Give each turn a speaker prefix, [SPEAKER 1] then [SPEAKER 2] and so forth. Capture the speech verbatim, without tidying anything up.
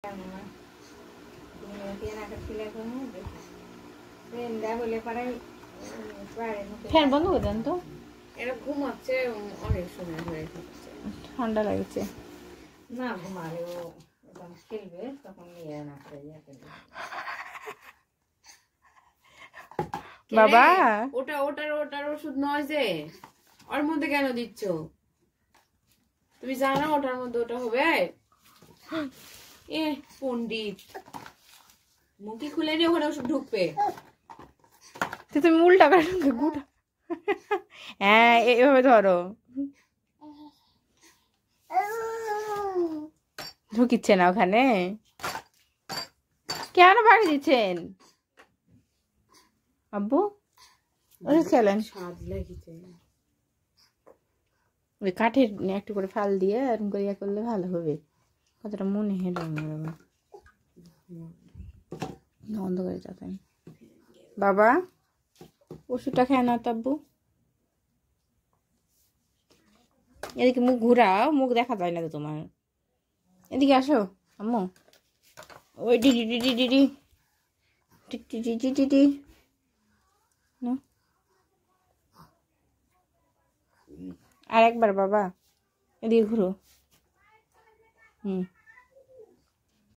[SPEAKER 1] Fan বন্ধ করে দেন তো,
[SPEAKER 2] এরা ঘুমাচ্ছে অনেক সময় হয়ে যাচ্ছে,
[SPEAKER 1] ঠান্ডা লাগছে
[SPEAKER 2] না ঘুমালে ও যখন খেলবে তখন নিয়ে না করে
[SPEAKER 1] বাবা।
[SPEAKER 2] ওটা ওটার ওটার ওষুধ নয় যে, ওর মধ্যে কেন দিচ্ছ তুমি? জানো ওটার মধ্যে ওটা হবে? এ পণ্ডিত, মুখি খুলে নিয়ে ওখানে ওষুধ ঢুকবে।
[SPEAKER 1] তুমি উল্টা করে গুটা, হ্যাঁ এইভাবে ধরো, ঢুকিচ্ছে না ওখানে। কেন বাড়ি দিচ্ছেন আব্বু? ওষুধ খেলেন,
[SPEAKER 2] স্বাদ লাগিছে।
[SPEAKER 1] ওই কাঠের একটু করে ফাল দিয়ে এরকম করে ইয়ে করলে ভালো হবে। কতটা মনে হেঁটে বন্ধ করে যাবেন বাবা। ওষুধটা খায় না তাব্বু। এদিকে মুখ ঘুরাও, মুখ দেখা যায় না তো তোমার। এদিকে আসো আম্মু। ওই ডিডি ডিডি ডিডি ডিডি ডিডি ডিডি আর একবার বাবা এদিকে ঘুরো। হুম